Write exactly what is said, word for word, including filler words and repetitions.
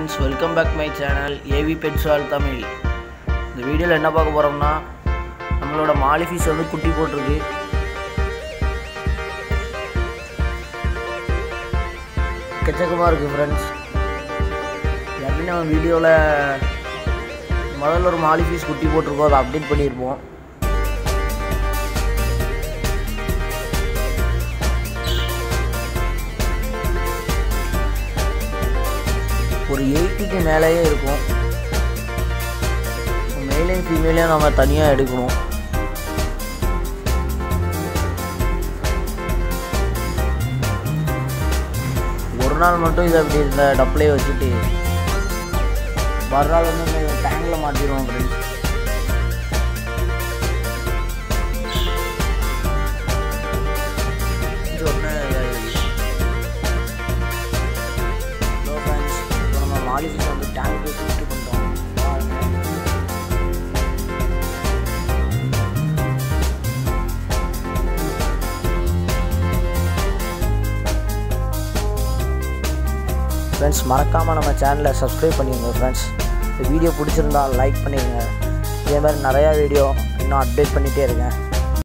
friends, welcome back my channel A V Pets World Tamil. இந்த வீடியோல என்ன பார்க்க போறோம்னா நம்மளோட மாலி ஃபிஷ் வந்து குட்டி போட்டுருக்கு. கச்சக்கமா இருக்கு friends. எப்படின்னா நம்ம வீடியோல முதல்ல ஒரு மாலி ஃபிஷ் குட்டி போட்டுருக்கோம், அதை அப்டேட் பண்ணியிருப்போம். ஒரு எயிட்டிக்கு மேலேயே இருக்கும். மேலையும் ஃபீமேலையும் நம்ம தனியாக எடுக்கணும். ஒரு நாள் மட்டும் இதை அப்படி இந்த டப்லேயே வச்சுட்டு மறுநாள் வந்து இந்த டேங்கில் மாட்டிடுவோம் ஃப்ரெண்ட்ஸ். மாலி ஃபிஷ் வந்து டேங்க்கு ஷிஃப்ட் பண்ணிட்டோம். ஃப்ரெண்ட்ஸ், மறக்காமல் நம்ம சேனலை சப்ஸ்கிரைப் பண்ணிடுங்க ஃப்ரெண்ட்ஸ். இந்த வீடியோ பிடிச்சிருந்தா லைக் பண்ணிடுங்க. இதே மாதிரி நிறையா வீடியோ இன்னும் அப்டேட் பண்ணிகிட்டே இருக்கேன்.